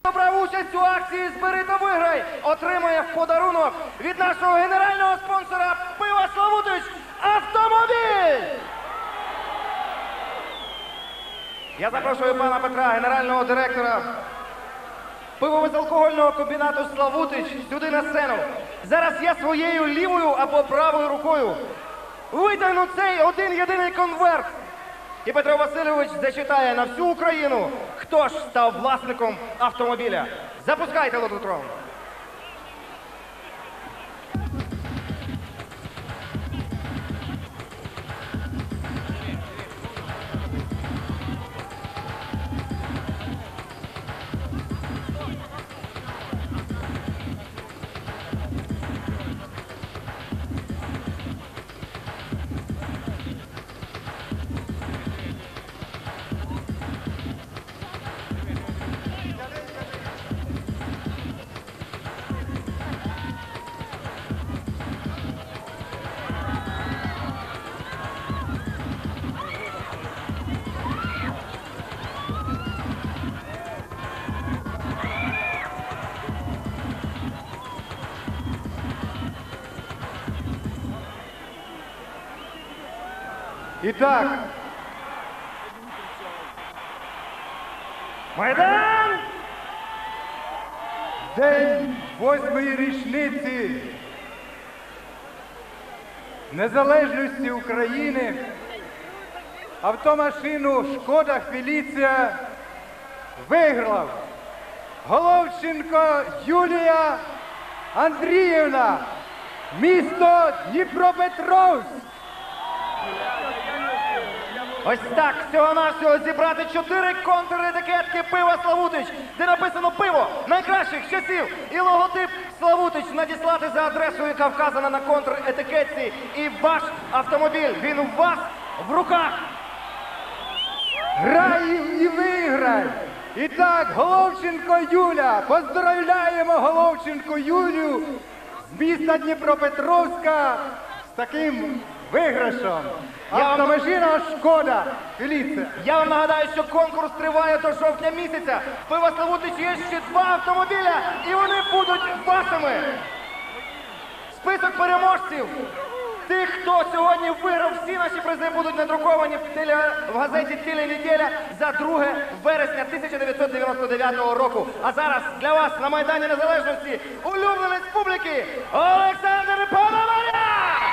Брав участь у акції «Збери та виграй» отримає в подарунок від нашого генерального спонсора пива «Славутич» автомобіль! Я запрошую пана Петра, генерального директора пиво-безалкогольного комбінату «Славутич» сюди на сцену. Зараз я своєю лівою або правою рукою витягну цей один-єдиний конверт. І Петро Васильович зачитає на всю Україну, хто ж став власником автомобіля. Запускайте лототрон. І так, Майдан! день 8-ї річниці незалежності України автомашину «Шкода Феліція» виграв Головченко Юлія Андріївна, місто Дніпропетровськ. Ось так всього-навсього зібрати 4 контр-етикетки пива «Славутич», де написано «Пиво найкращих часів» і логотип «Славутич» надіслати за адресою, яка вказана на контр-етикетці. І ваш автомобіль, він у вас в руках. Грай і виграй! І так, Головченко Юля, поздравляємо Головченко Юлю з міста Дніпропетровська з таким виграшем. Автомашина «Шкода Феліція». Я вам нагадаю, що конкурс триває до жовтня місяця. В пива «Славутич» є ще 2 автомобіля, і вони будуть вашими. Список переможців, тих, хто сьогодні виграв, всі наші призи будуть надруковані в газеті «Ціла неділя» за 2 вересня 1999 року. А зараз для вас на Майдані Незалежності улюбленець публіки Олександр Пономарьов!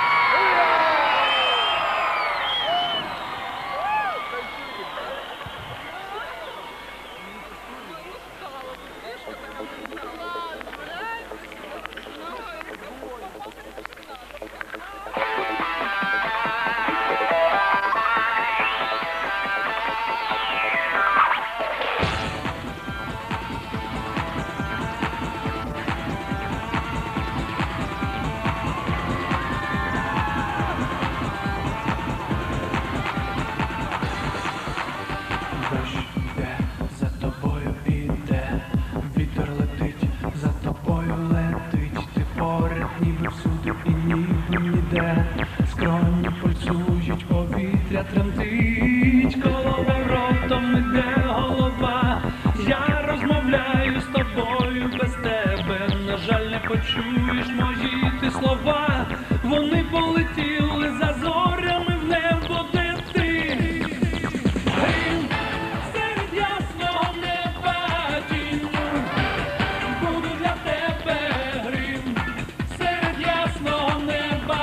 Скроні пульсують, повітря тремтить, коло воротом іде голова. Я розмовляю з тобою без тебе, на жаль, не почуєш мої ти слова. Вони полетіли за зорями в небо, де ти. Грім серед ясного неба, тінню, буду для тебе грім серед ясного неба.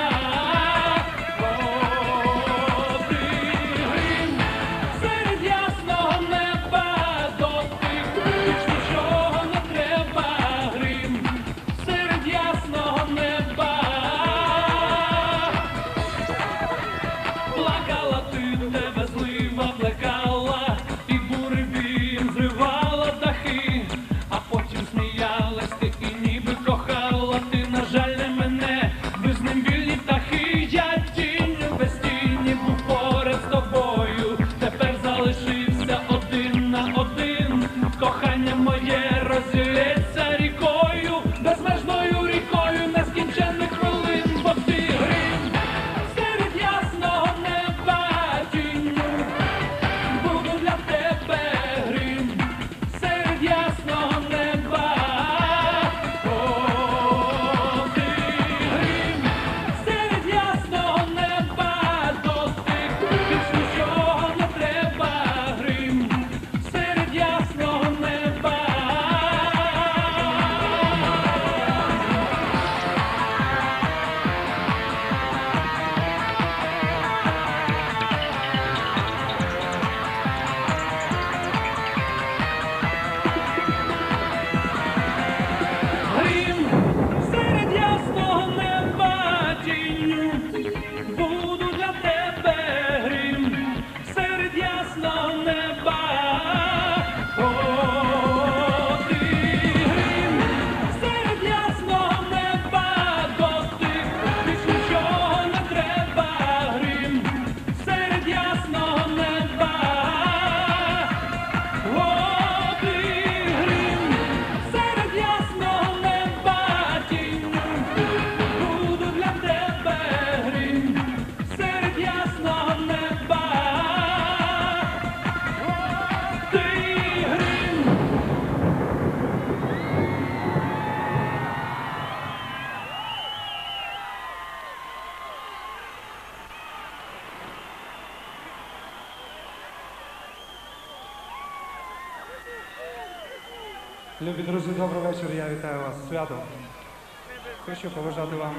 Любі друзі, добрий вечір. Я вітаю вас з святом. Хочу побажати вам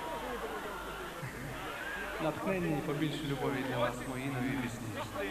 натхнення і побільше любові для вас, мої нові пісні.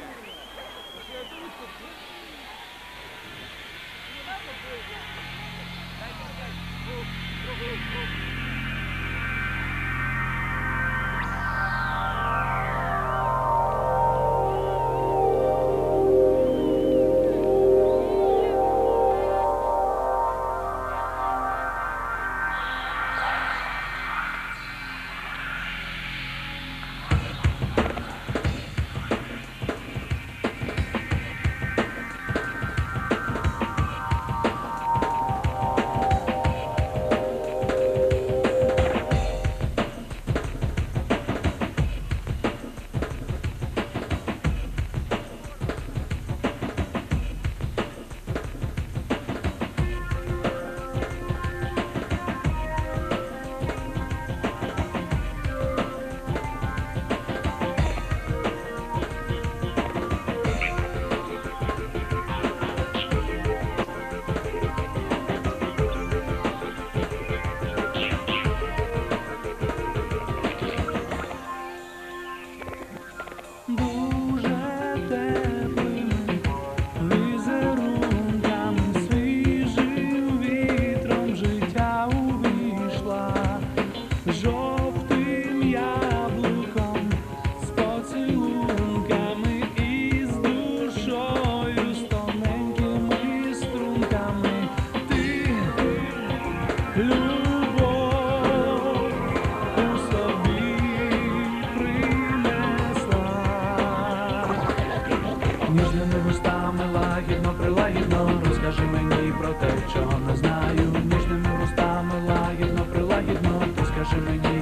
Ніжними вустами лагідно, прилагідно, розкажи мені про те, чого не знаю. Ніжними вустами лагідно, прилагідно, ти скажи мені.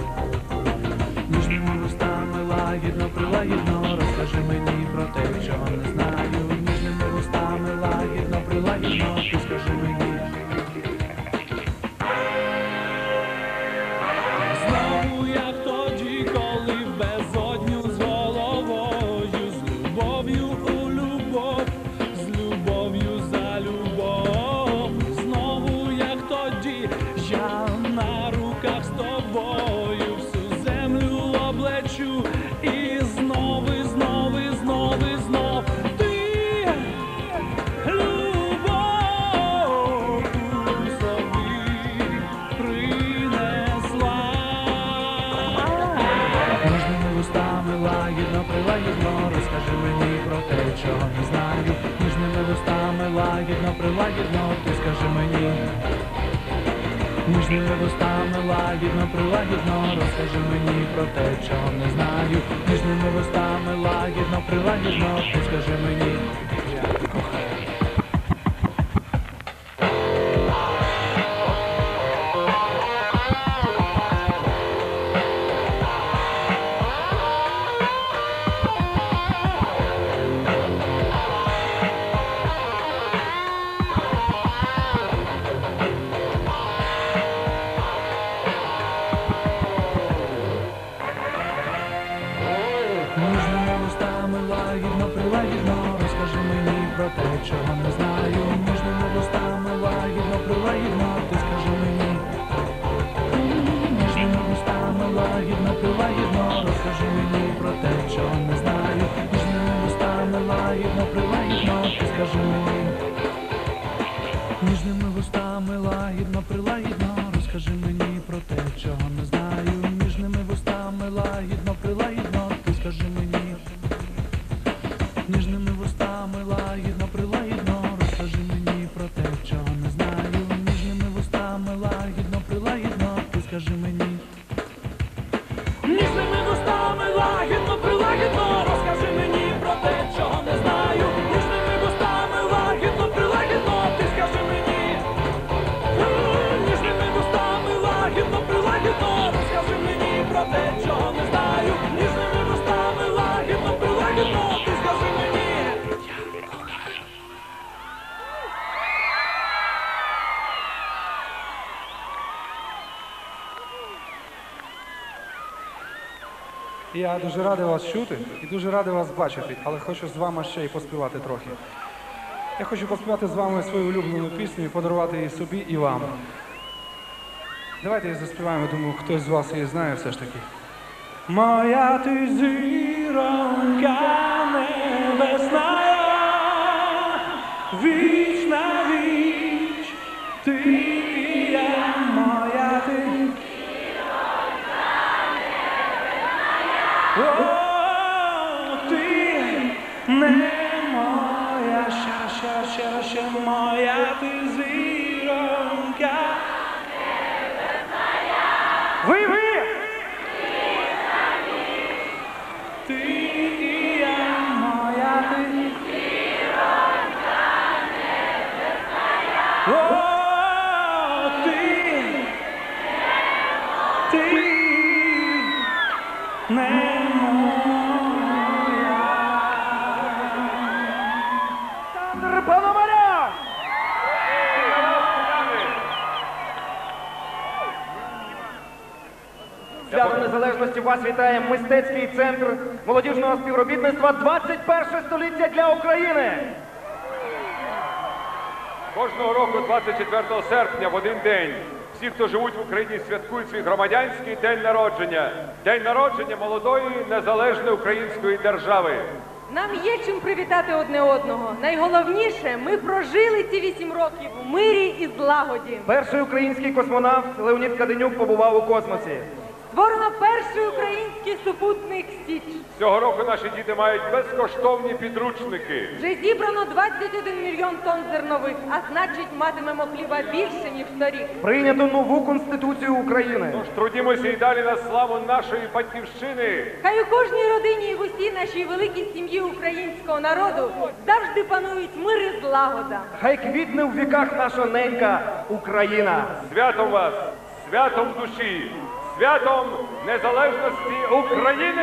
Ніжними вустами лагідно, прилагідно, розкажи мені про те, чого не знаю. Ніжними вустами лагідно, прилагідно, ти скажи мені. Знову як тоді, коли в безодню з головою, з любов'ю у любов, з любов'ю за любов. Знову як тоді, я на руках з тобою всю землю облечу. І знов, і знов, і знов, і знов ти любов у собі принесла. Ніжними вустами лагідно, прилагідно, розкажи мені про те, чого не знаю. Ніжними вустами лагідно, прилагідно, ти скажи мені. Ніжними вустами лагідно, прилагідно, розкажи мені про те, чого не знаю. Ніжними вустами лагідно, прилагідно, ти скажи мені. Ніжними вустами лагідно, прилагідно, розкажи мені про те, чого не знаю. Ніжними вустами лагідно, прилагідно, ти скажи мені. Ніжними вустами лагідно, прилагідно, розкажи мені про те, чого не знаю. Ніжними вустами лагідно, прилагідно, ти скажи мені. Ніжними вустами лагідно, прилагідно, розкажи мені про те, чого не знаю. Ніжними вустами лагідно, прилагідно, ти скажи мені. Ніжними вустами лагідно, прилагідно, розкажи мені про те, чого не знаю. Ніжними вустами лагідно, прилагідно, ти скажи мені. Ніжними вустами лагідно, прилагідно, розкажи мені про те, чого не знаю. Ніжними вустами лагідно, прилагідно, ти скажи мені. Ніжними вустами лагідно, прилагідно, розкажи мені про те, чого не знаю. Ніжними вустами лагідно, прилагідно, ти скажи мені. Я дуже радий вас чути і дуже радий вас бачити, але хочу з вами ще й поспівати трохи. Я хочу поспівати з вами свою улюблену пісню і подарувати її собі і вам. Давайте її заспіваємо, думаю, хтось з вас її знає все ж таки. Моя ти зіронька небесна, віч на віч, ти і я, моя ти. О, ти не моя, ще моя ти зіронька. Ви! Ти і я, моя ти. О, ти не моя. Олександр Пономарьов! Свято Незалежності вас вітає мистецький центр молодіжного співробітництва 21 століття для України. Кожного року, 24 серпня, в один день, всі, хто живуть в Україні, святкують свій громадянський день народження. День народження молодої, незалежної української держави. Нам є чим привітати одне одного. Найголовніше, ми прожили ці 8 років у мирі і злагоді. Перший український космонавт Леонід Каденюк побував у космосі. Створено перший український супутник «Січ». Цього року наші діти мають безкоштовні підручники. Вже зібрано 21 мільйон тонн зернових, а значить матимемо хліба більше, ніж торік. Прийнято нову Конституцію України. Тож трудімося і далі на славу нашої батьківщини. Хай у кожній родині і в усій нашій великій сім'ї українського народу завжди панують мир і злагода. Хай квітне в віках наша ненька Україна. Святом вас, святом душі, святом незалежності України!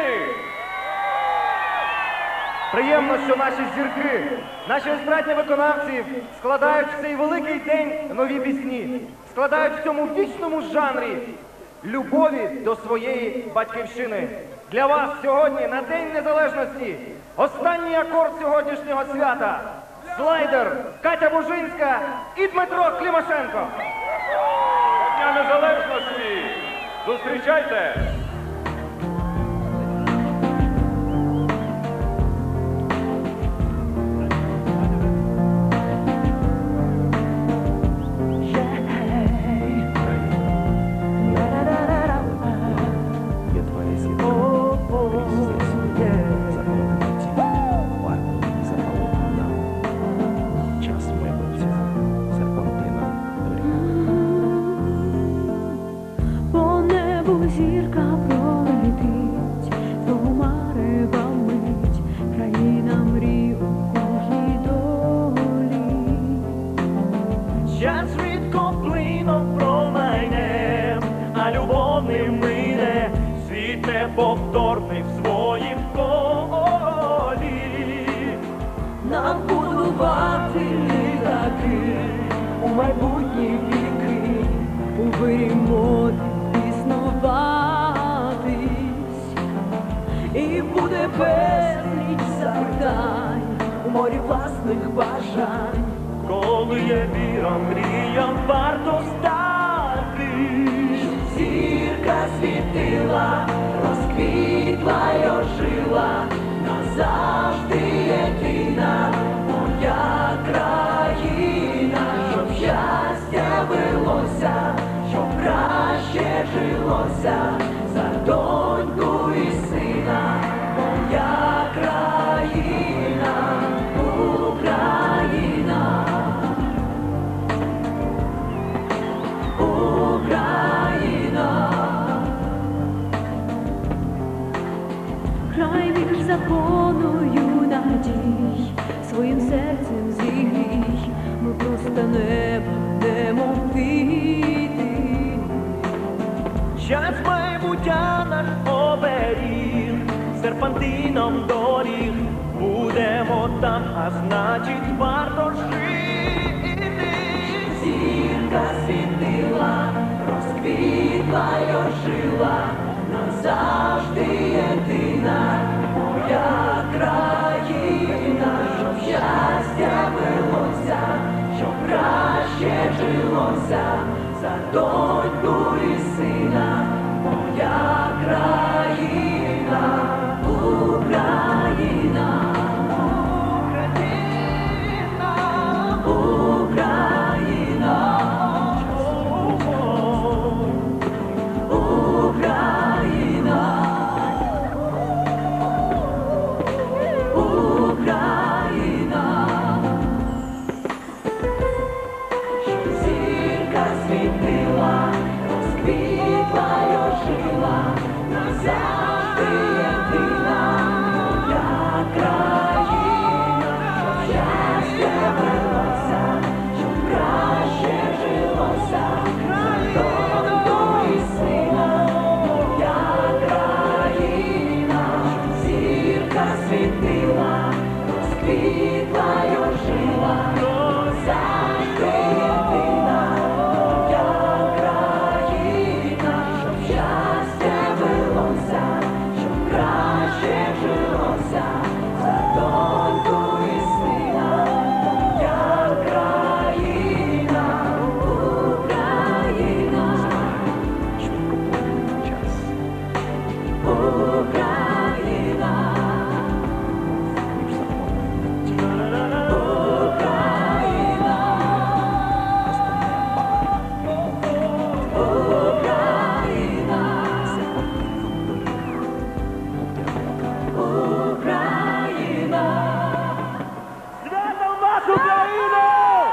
Приємно, що наші зірки, наші естрадні виконавці складають в цей великий день нові пісні, складають в цьому вічному жанрі любові до своєї батьківщини. Для вас сьогодні, на День Незалежності, останній акорд сьогоднішнього свята. Слайдер, Катя Бужинська і Дмитро Клімашенко. Дня Незалежності! Зустрічайте! По небу зірка пролетить, тумарева мить, країна мрій у кожній долі. Час швидко плином промайне, а любов не мине, світ неповторний в своїм колі. Нам будувати літаки у майбутні віки, у вирі моди існуватись, і буде безліч завдань у морі власних бажань. Коли є віра, мрія, варто встати. Зірка світила, розквітла й ожила, назавжди єдина моя країна. Щоб щастя велося, щоб краще жилося, за доньку і сина моя країна, Україна. Україна. Край між законою надій, своїм серцем зігрій, ми просто неба немов квіти. Час майбуття наш оберіг, серпантином доріг, будемо там, а значить варто жити. Зірка світила, розквітла й ожила, назавжди єдина моя країна, щоб щастя велося. Святом вас, Україно!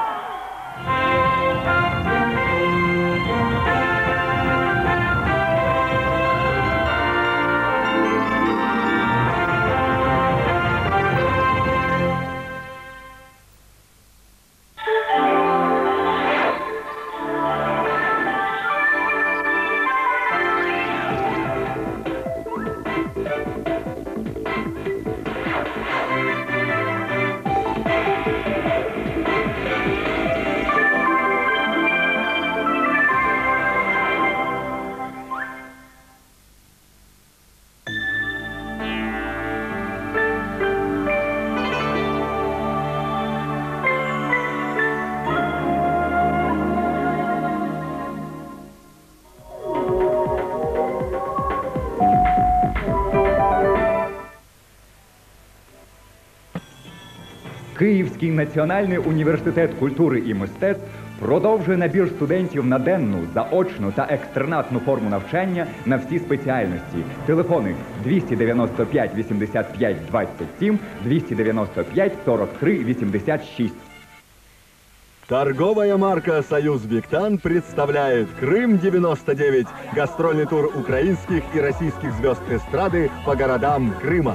Київський національний університет культури і мистецтв продовжує набір студентів на денну, заочну та екстернатну форму навчання на всі спеціальності. Телефони 295 85 27, 295 43 86. Торговая марка «Союз Виктан» представляет «Крым-99» – гастрольный тур украинских и российских звезд эстрады по городам Крыма.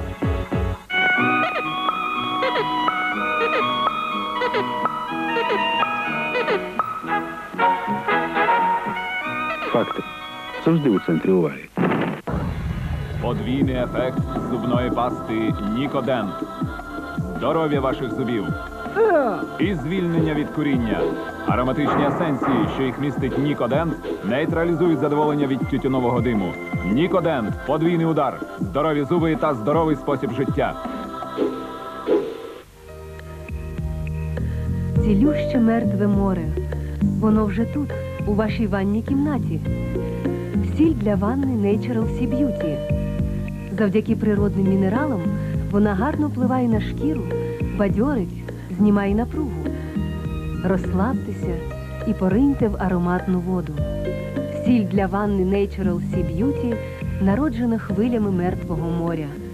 Факти завжди у центрі уваги. Подвійний ефект зубної пасти Нікодент. Здоров'я ваших зубів. І звільнення від куріння. Ароматичні есенції, що їх містить Нікодент, нейтралізують задоволення від тютюнового диму. Нікодент – подвійний удар. Здорові зуби та здоровий спосіб життя. Цілюще мертве море. Воно вже тут, у вашій ванній кімнаті. Сіль для ванни Natural Sea Beauty. Завдяки природним мінералам вона гарно впливає на шкіру, бадьорить, знімає напругу. Розслабтеся і пориньте в ароматну воду. Сіль для ванни Natural Sea Beauty народжена хвилями мертвого моря.